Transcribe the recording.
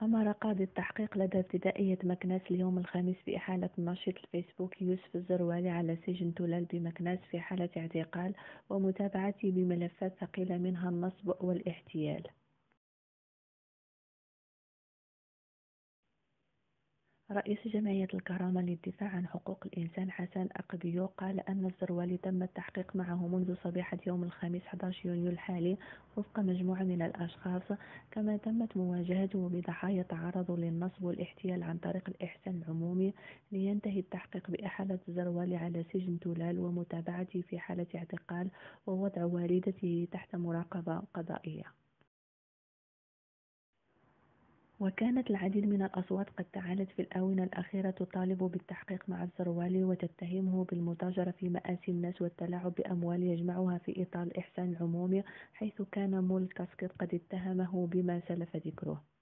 أمر قاضي التحقيق لدى ابتدائية مكناس اليوم الخميس بإحالة الناشط الفيسبوكي يوسف الزروالي على سجن تلال بمكناس في حالة اعتقال ومتابعته بملفات ثقيلة منها النصب والاحتيال. رئيس جمعية الكرامة للدفاع عن حقوق الإنسان حسن أقبيو قال أن الزروالي تم التحقيق معه منذ صبيحة يوم الخميس 11 يونيو الحالي وفق مجموعة من الأشخاص، كما تمت مواجهته بضحايا تعرضوا للنصب والاحتيال عن طريق الإحسان العمومي، لينتهي التحقيق بإحالة الزروالي على سجن تلال ومتابعته في حالة اعتقال ووضع والدته تحت مراقبة قضائية. وكانت العديد من الأصوات قد تعالت في الآونة الأخيرة تطالب بالتحقيق مع الزروالي وتتهمه بالمتاجرة في مآسي الناس والتلاعب بأموال يجمعها في إطار الإحسان العمومي، حيث كان مول كاسكت قد اتهمه بما سلف ذكره.